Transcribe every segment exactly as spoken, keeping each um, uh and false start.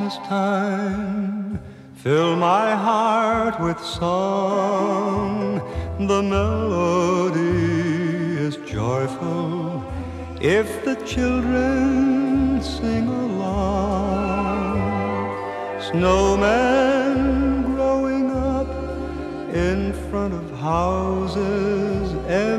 Christmas time, fill my heart with song. The melody is joyful if the children sing along. Snowmen growing up in front of houses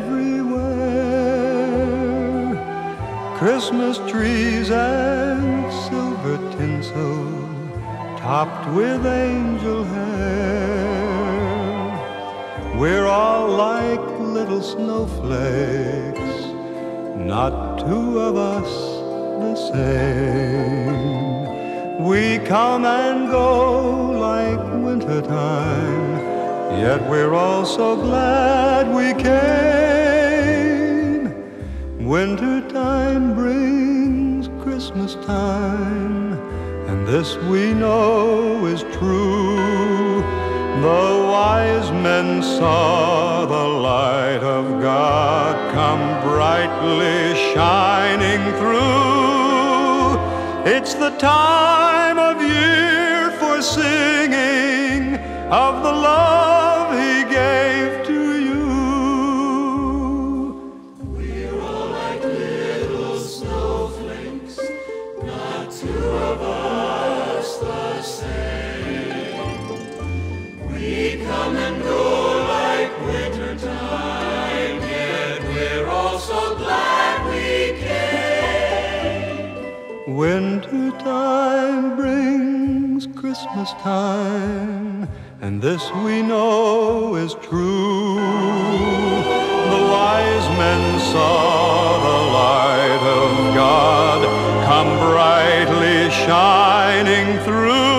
everywhere, Christmas trees and silver tinsel topped with angel hair. We're all like little snowflakes, not two of us the same. We come and go like wintertime, yet we're all so glad we came. Wintertime brings Christmas time, and this we know is true. The wise men saw the light of God come brightly shining through. It's the time of year for singing of the love He gave to you. We're all like little snowflakes, not two of us the same. We come and go like wintertime, yet we're all so glad we came. Wintertime brings Christmas time, and this we know is true. The wise men saw the light of God come brightly shining through.